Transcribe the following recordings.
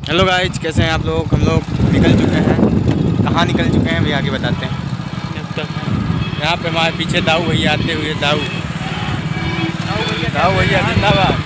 Hello guys, कैसे हैं आप लोग। हम लोग निकल चुके हैं। कहाँ निकल चुके हैं भैया आगे बताते हैं। यहाँ पे हमारे पीछे दाऊ भैया आते हुए। दाऊ भैया जिंदाबाद।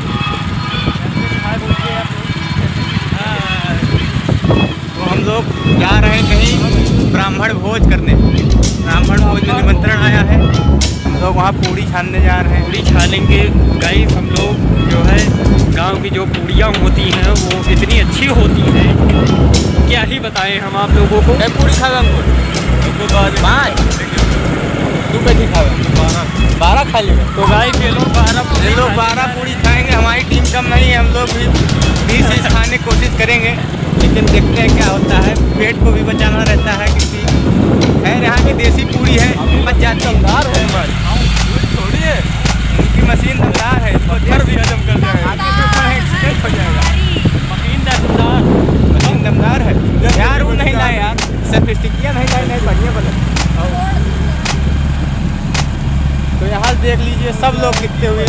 तो हम लोग जा रहे हैं कहीं ब्राह्मण भोज करने। ब्राह्मण भोज में निमंत्रण आया है। हम लोग वहाँ पूड़ी छानने जा रहे हैं। पूड़ी छानेंगे गाइस। हम लोग जो है गांव की जो पूड़ियाँ होती हैं वो इतनी अच्छी होती हैं, क्या ही बताएं हम आप लोगों को। पूड़ी खा हमको 5 तू कैसे खा 12 खा लेंगे। तो गाइस ये लोग 12 पूड़ी खाएंगे। हमारी टीम कम नहीं है, हम लोग भी 20 खाने की कोशिश करेंगे, लेकिन देखते हैं क्या होता है। पेट को भी बचाना रहता है क्योंकि खैर यहाँ की देसी पूड़ी है, बच जाती है। थोड़ी है उनकी मशीन दमदार है, इसको घर भी हजम कर जाएगा। एक्सीडेंट हो जाएगा। मशीन दमदार है यार। वो नहीं लाए यार, सफिस्टिकिया नहीं लाए, नहीं बढ़िया बने। तो यहाँ देख लीजिए सब लोग दिखते हुए।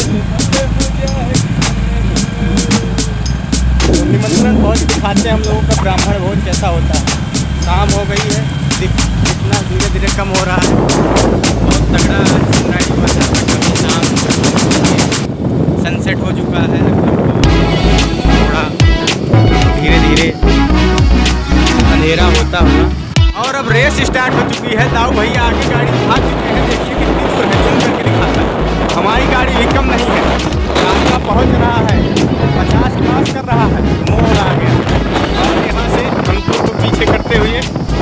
तो निमंत्रण भोज दिखाते हैं हम लोगों का। ब्राह्मण भोज कैसा होता है। शाम हो गई है, इतना धीरे धीरे कम हो रहा है। बहुत तगड़ा शाम सनसेट हो चुका है। थोड़ा धीरे धीरे अंधेरा होता हुआ और अब रेस स्टार्ट हो चुकी है। दाऊ भैया आगे गाड़ी भाग चुके हैं। देखिए कितनी दूर है, जूम करके दिखाता है। हमारी गाड़ी भी कम नहीं है, रास्ता पहुंच रहा है, 50 क्रॉस कर रहा है, मोड़ आ गया। और यहाँ से हमको तो पीछे करते हुए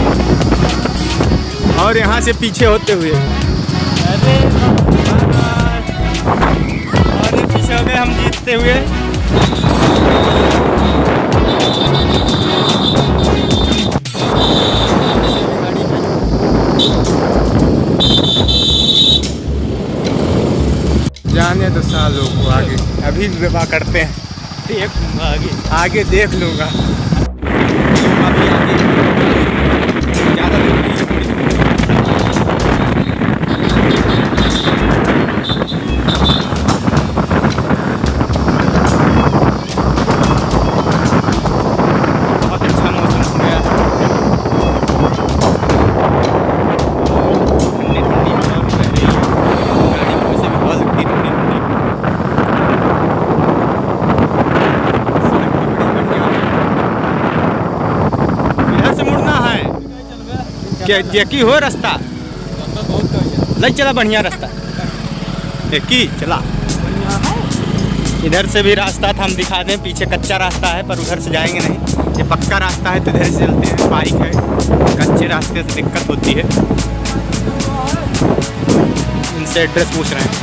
और यहाँ से पीछे होते हुए और पीछे हो गए हम जीतते हुए। जाने तो सालों को आगे, अभी विवाह करते हैं। देख लूँगा आगे देख लूँगा। अभी आगे ज़्यादा दूर नहीं है, थोड़ी सी बहुत अच्छा मौसम हो गया। ठंडी ठंडी हवा भी बह रही है। गाड़ी में से भी हवा लगती है ठंडी ठंडी। सड़क भी बड़ी बढ़िया है। इधर से मुड़ना है क्या जेकी हो रास्ता लग चला बढ़िया रास्ता की चला। इधर से भी रास्ता था, हम दिखा दें। पीछे कच्चा रास्ता है पर उधर से जाएंगे नहीं। ये पक्का रास्ता है तो इधर से चलते हैं। बाइक है, कच्चे रास्ते से दिक्कत होती है। इनसे एड्रेस पूछ रहे हैं।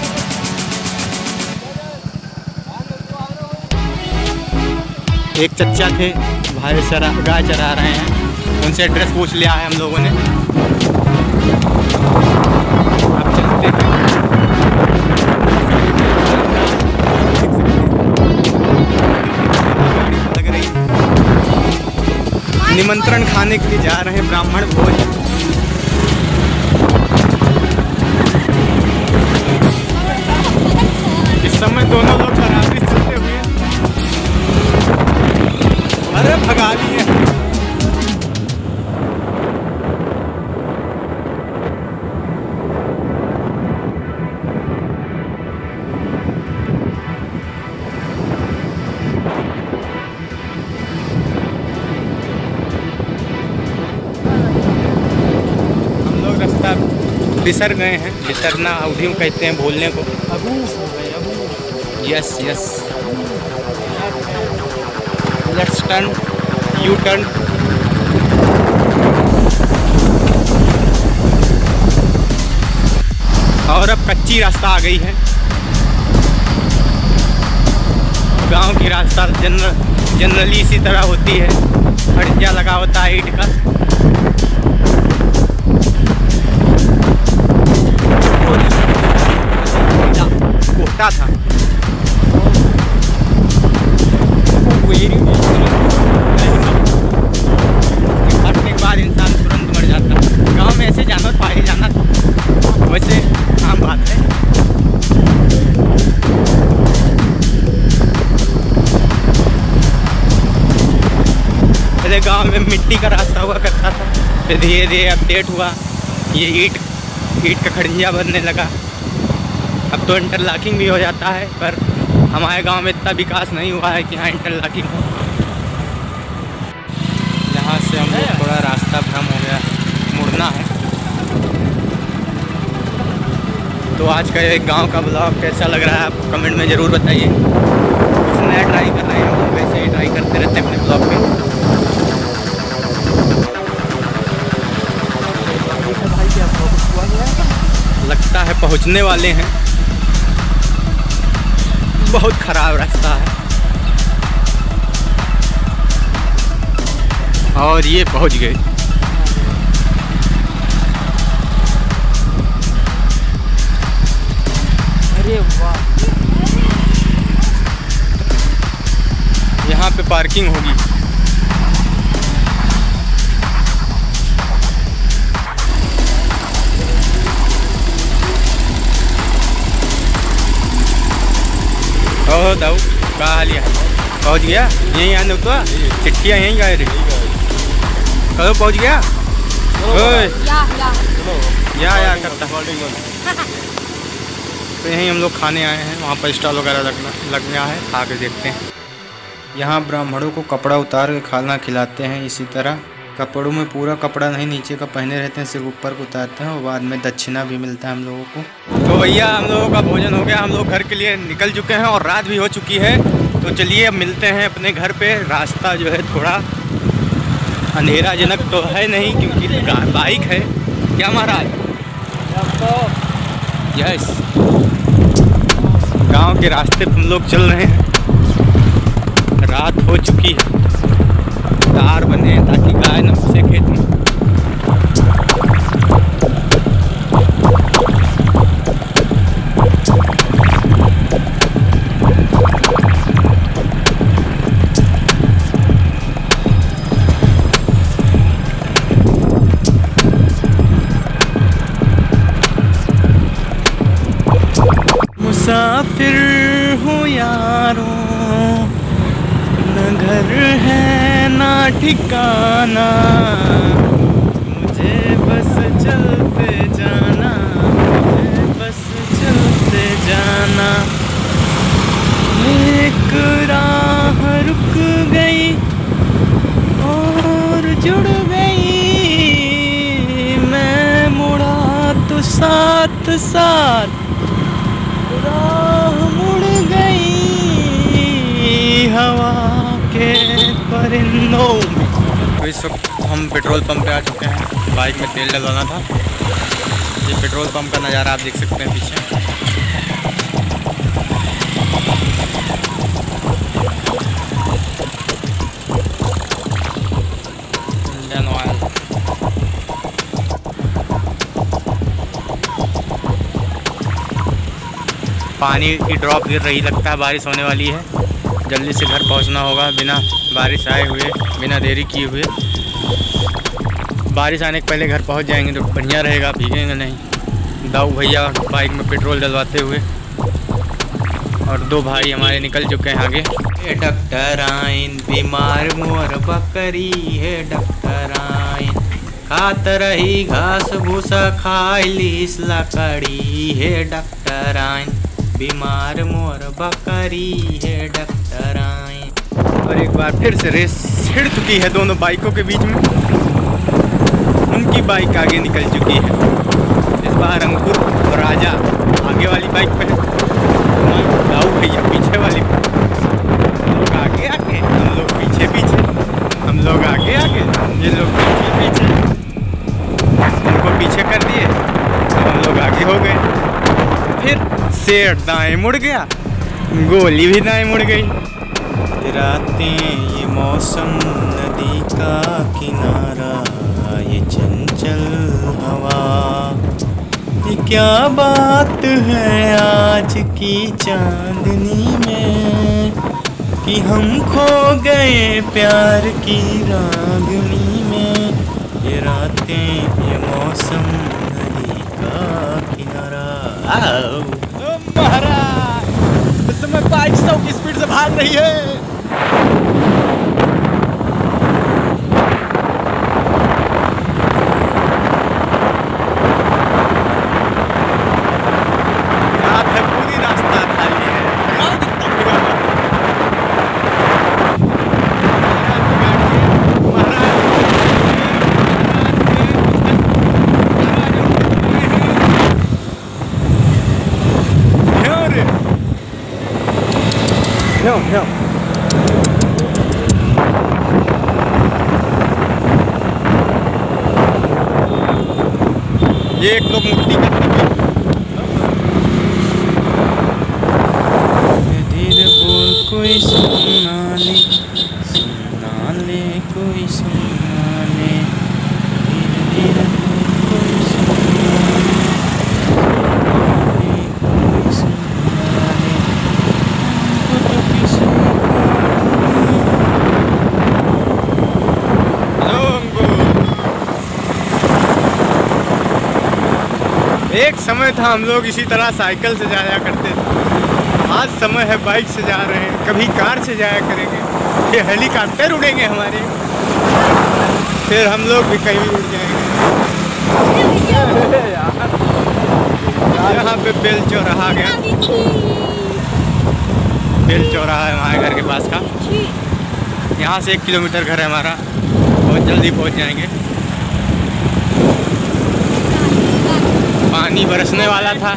एक चच्चा थे, भाई गाय चरा रहे हैं, उनसे एड्रेस पूछ लिया है हम लोगों ने। अब चलते हैं। लग रही निमंत्रण खाने के लिए जा रहे हैं ब्राह्मण भोज। इस समय दोनों लोग बराबरी चलते हुए अरे भगा लिए। बिसर गए हैं। बिसरना अवधि में कहते हैं बोलने को। Yes yes. Let's turn, U turn. और अब कच्ची रास्ता आ गई है। गांव की रास्ता जनरली इसी तरह होती है। हड़िया लगा होता है ईंट का। कोहटा था हटने के बाद इंसान तुरंत मर जाता। गांव में ऐसे जानवर पाए जाना वैसे आम बात है। पहले गांव में मिट्टी का रास्ता हुआ करता था, फिर धीरे धीरे अपडेट हुआ, ये ईंट का खड़ंजा बनने लगा। अब तो इंटरलॉकिंग भी हो जाता है, पर हमारे गांव में इतना विकास नहीं हुआ है कि यहाँ इंटरलॉकिंग हो। यहाँ से हम लोग थोड़ा रास्ता भ्रम हो गया, मुड़ना है। तो आज का एक गांव का ब्लॉग कैसा लग रहा है आप कमेंट में ज़रूर बताइए। कुछ नया ट्राई कर रहे हैं हम, वैसे ही ट्राई करते रहते हैं अपने ब्लॉग में। लगता है पहुंचने वाले हैं, बहुत खराब रास्ता है और ये पहुंच गए। अरे वाह, यहाँ पे पार्किंग होगी। ओह दाऊ का हाल है, पहुँच गया? यहीं आने तो चिट्ठियाँ यहीं गए रही। कहो पहुँच गया? या करता। तो यहीं हम लोग खाने आए हैं, वहाँ पर स्टॉल वगैरह लग गया है, खा के देखते हैं। यहाँ ब्राह्मणों को कपड़ा उतार के खाना खिलाते हैं। इसी तरह कपड़ों में पूरा कपड़ा नहीं नीचे का पहने रहते हैं, सिर्फ ऊपर को उतारते हैं और बाद में दक्षिणा भी मिलता है हम लोगों को। तो भैया हम लोगों का भोजन हो गया, हम लोग घर के लिए निकल चुके हैं और रात भी हो चुकी है। तो चलिए अब मिलते हैं अपने घर पे। रास्ता जो है थोड़ा अंधेराजनक तो है नहीं, क्योंकि बाइक है। क्या महाराज? यस, गांव के रास्ते पे हम लोग चल रहे हैं। रात हो चुकी है, तार बने हैं ताकि गाय न घुसे खेत में। मुसाफिर हूँ यारों, न घर है ना ठिकाना, मुझे बस चलते जाना, मुझे बस चलते जाना। एक राह रुक गई और जुड़ गई, मैं मुड़ा तो साथ साथ राह मुड़ गई हवा के परिंदों में। तो इस वक्त हम पेट्रोल पंप पे आ चुके हैं, बाइक में तेल डलवाना था। ये पेट्रोल पंप का नज़ारा आप देख सकते हैं पीछे। Indian oil. पानी की ड्रॉप गिर रही, लगता है बारिश होने वाली है। जल्दी से घर पहुंचना होगा बिना बारिश आए हुए, बिना देरी किए हुए। बारिश आने के पहले घर पहुंच जाएंगे तो बढ़िया रहेगा, भीगेंगे नहीं। दाऊ भैया बाइक में पेट्रोल डलवाते हुए और दो भाई हमारे निकल चुके हैं आगे। डॉक्टर आइन बीमार मोर बकरी है, डॉक्टर आइन खात रही घास भूसा खाई लीस लकड़ी है, डॉक्टर आइन बीमार मोर बकरी है, डॉक्टर आइन। और एक बार फिर से रेस छिड़ चुकी है दोनों बाइकों के बीच में। उनकी बाइक आगे निकल चुकी है। इस बार अंकुर और राजा आगे वाली बाइक पे है, दाऊ भैया पीछे वाली पे। हम लोग आगे आगे, हम लोग पीछे पीछे, हम लोग आगे आगे, ये लोग पीछे पीछे। उनको पीछे कर दिए तो हम लोग आगे हो गए। फिर शेर दाएं मुड़ गया, गोली भी दाएं मुड़ गई। रातें ये मौसम, नदी का किनारा, ये चंचल हवा, ये क्या बात है आज की चांदनी में कि हम खो गए प्यार की रागनी में। ये रातें ये मौसम, नदी का किनारा। महाराज इस समय बाइक 100 की स्पीड से भाग रही है। ये एक लोग मुक्ति करते हैं। धीरे बोल कोई सुना ले कोई सुना ले, धीरे धीरे बोल कोई सुना ले कोई सुना ले, तो किसी एक समय था हम लोग इसी तरह साइकिल से जाया करते थे। आज समय है बाइक से जा रहे हैं, कभी कार से जाया करेंगे, ये हेलीकॉप्टर उड़ेंगे हमारे, फिर हम लोग भी कहीं उड़ जाएंगे। यहाँ पे बेल चौराहा गया, बेल चौराहा है हमारे घर के पास का। यहाँ से 1 किलोमीटर घर है हमारा, बहुत जल्दी पहुँच जाएंगे। पानी बरसने वाला था,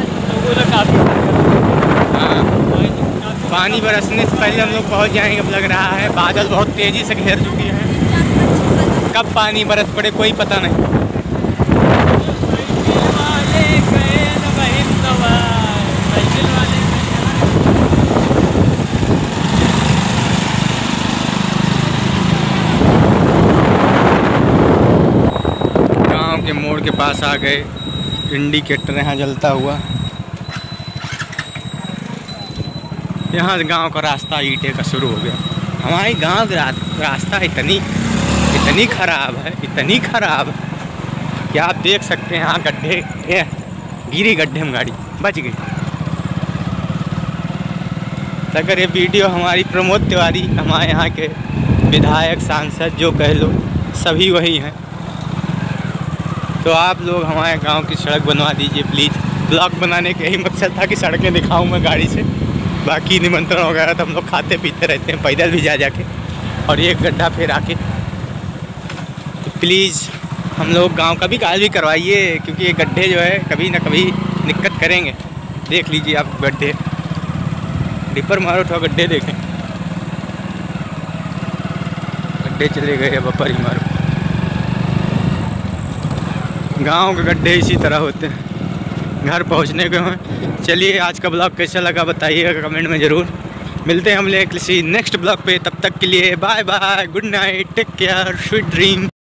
हाँ, पानी बरसने से पहले हम लोग पहुँच जाएंगे अब लग रहा है। बादल बहुत तेज़ी से घेर चुकी है, कब पानी बरस पड़े कोई पता नहीं। गांव के मोड़ के पास आ गए, इंडिकेटर यहाँ जलता हुआ। यहाँ से गांव का रास्ता ईंटे का शुरू हो गया। हमारे गांव का रास्ता इतनी ख़राब है, इतनी ख़राब है कि आप देख सकते हैं। यहाँ गड्ढे, गिरी गड्ढे में गाड़ी बच गई। अगर ये वीडियो हमारी प्रमोद तिवारी, हमारे यहाँ के विधायक सांसद जो कह लो सभी वही हैं, तो आप लोग हमारे गांव की सड़क बनवा दीजिए प्लीज़। ब्लॉग बनाने के यही मकसद था कि सड़कें दिखाऊं मैं गाड़ी से, बाकी निमंत्रण वगैरह तो हम लोग खाते पीते रहते हैं पैदल भी जाके, और ये गड्ढा फिर आके। तो प्लीज़ हम लोग गांव का भी काल भी करवाइए, क्योंकि ये गड्ढे जो है कभी ना कभी दिक्कत करेंगे। देख लीजिए आप गड्ढे, डिपर मारो थोड़ा गड्ढे देखें, गड्ढे चले गए, अब अपर ही मारो। गांव के गड्ढे इसी तरह होते हैं। घर पहुंचने के हैं। चलिए आज का ब्लॉग कैसा लगा बताइएगा कमेंट में ज़रूर। मिलते हैं हम लोग किसी नेक्स्ट ब्लॉग पे, तब तक के लिए bye bye, good night, take care, sweet dream.